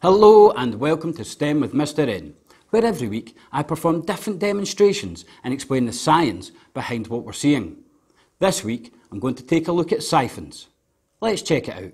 Hello and welcome to STEM with Mr. N, where every week I perform different demonstrations and explain the science behind what we're seeing. This week I'm going to take a look at siphons. Let's check it out.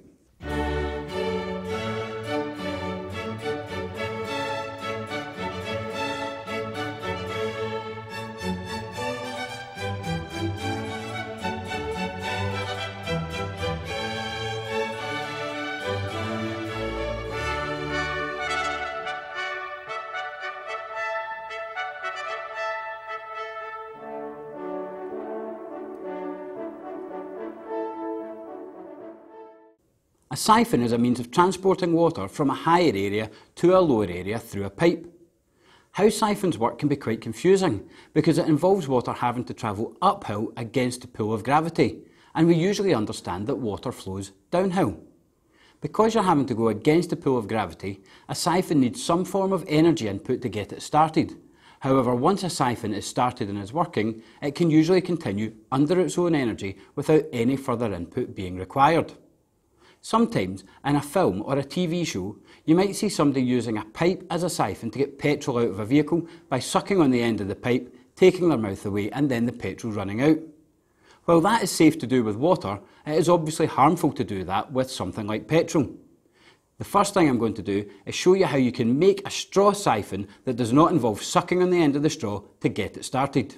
A siphon is a means of transporting water from a higher area to a lower area through a pipe. How siphons work can be quite confusing because it involves water having to travel uphill against the pull of gravity, and we usually understand that water flows downhill. Because you're having to go against the pull of gravity, a siphon needs some form of energy input to get it started. However, once a siphon is started and is working, it can usually continue under its own energy without any further input being required. Sometimes, in a film or a TV show, you might see somebody using a pipe as a siphon to get petrol out of a vehicle by sucking on the end of the pipe, taking their mouth away and then the petrol running out. While that is safe to do with water, it is obviously harmful to do that with something like petrol. The first thing I'm going to do is show you how you can make a straw siphon that does not involve sucking on the end of the straw to get it started.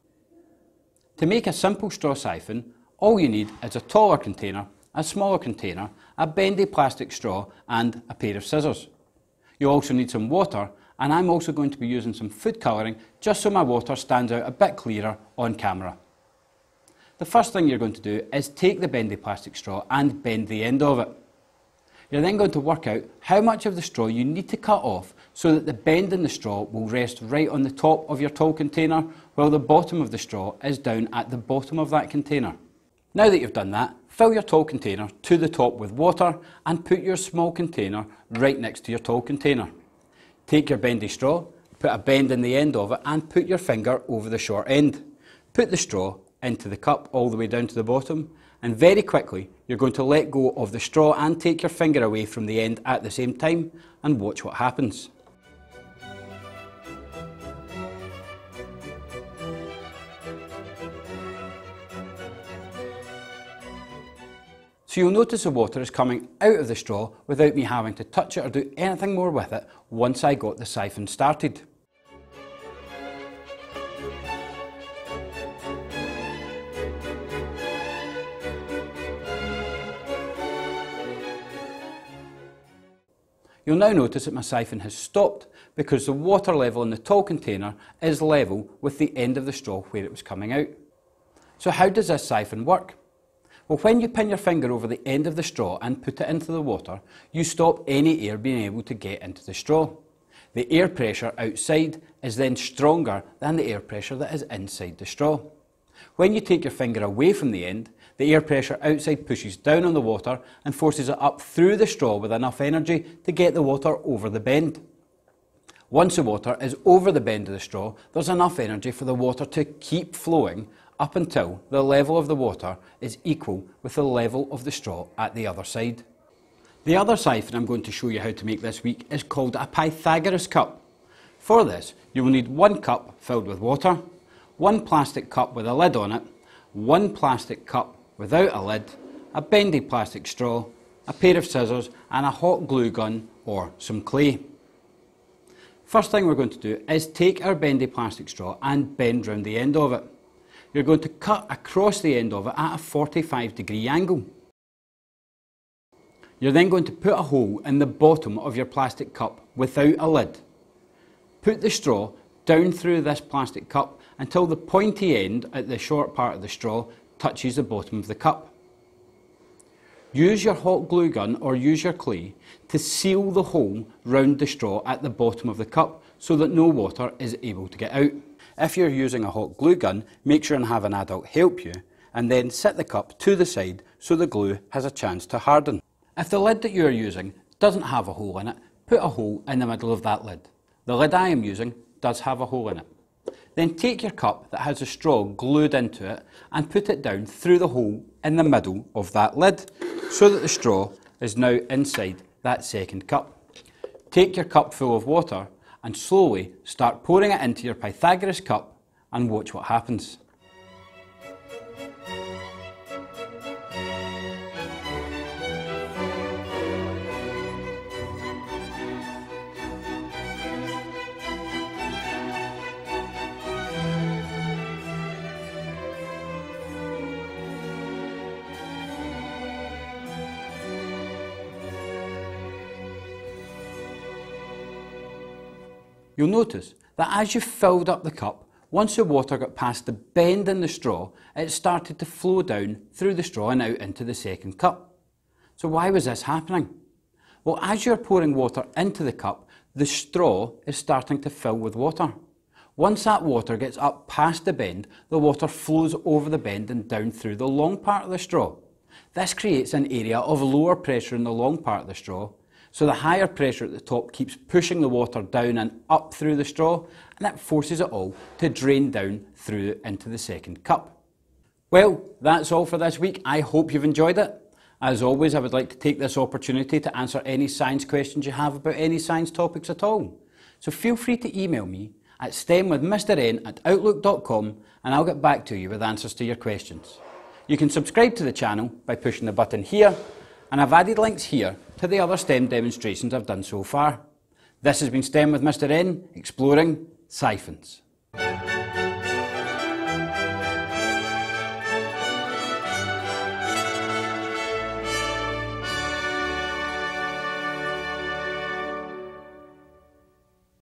To make a simple straw siphon, all you need is a taller container, a smaller container, a bendy plastic straw and a pair of scissors. You'll also need some water, and I'm also going to be using some food colouring just so my water stands out a bit clearer on camera. The first thing you're going to do is take the bendy plastic straw and bend the end of it. You're then going to work out how much of the straw you need to cut off so that the bend in the straw will rest right on the top of your tall container while the bottom of the straw is down at the bottom of that container. Now that you've done that, fill your tall container to the top with water and put your small container right next to your tall container. Take your bendy straw, put a bend in the end of it and put your finger over the short end. Put the straw into the cup all the way down to the bottom, and very quickly you're going to let go of the straw and take your finger away from the end at the same time and watch what happens. So you'll notice the water is coming out of the straw without me having to touch it or do anything more with it once I got the siphon started. You'll now notice that my siphon has stopped because the water level in the tall container is level with the end of the straw where it was coming out. So how does this siphon work? Well, when you pin your finger over the end of the straw and put it into the water, you stop any air being able to get into the straw. The air pressure outside is then stronger than the air pressure that is inside the straw. When you take your finger away from the end, the air pressure outside pushes down on the water and forces it up through the straw with enough energy to get the water over the bend. Once the water is over the bend of the straw, there's enough energy for the water to keep flowing up until the level of the water is equal with the level of the straw at the other side. The other siphon I'm going to show you how to make this week is called a Pythagoras Cup. For this, you will need one cup filled with water, one plastic cup with a lid on it, one plastic cup without a lid, a bendy plastic straw, a pair of scissors and a hot glue gun or some clay. First thing we're going to do is take our bendy plastic straw and bend round the end of it. You're going to cut across the end of it at a 45-degree angle. You're then going to put a hole in the bottom of your plastic cup without a lid. Put the straw down through this plastic cup until the pointy end at the short part of the straw touches the bottom of the cup. Use your hot glue gun or use your clay to seal the hole round the straw at the bottom of the cup so that no water is able to get out. If you're using a hot glue gun, make sure and have an adult help you and then set the cup to the side so the glue has a chance to harden. If the lid that you are using doesn't have a hole in it, put a hole in the middle of that lid. The lid I am using does have a hole in it. Then take your cup that has a straw glued into it and put it down through the hole in the middle of that lid so that the straw is now inside that second cup. Take your cup full of water and slowly start pouring it into your Pythagoras cup and watch what happens. You'll notice that as you filled up the cup, once the water got past the bend in the straw, it started to flow down through the straw and out into the second cup. So why was this happening? Well, as you're pouring water into the cup, the straw is starting to fill with water. Once that water gets up past the bend, the water flows over the bend and down through the long part of the straw. This creates an area of lower pressure in the long part of the straw, so the higher pressure at the top keeps pushing the water down and up through the straw, and that forces it all to drain down through into the second cup. Well, that's all for this week. I hope you've enjoyed it. As always, I would like to take this opportunity to answer any science questions you have about any science topics at all. So feel free to email me at stemwithmrn@outlook.com and I'll get back to you with answers to your questions. You can subscribe to the channel by pushing the button here, and I've added links here to the other STEM demonstrations I've done so far. This has been STEM with Mr. N, exploring siphons.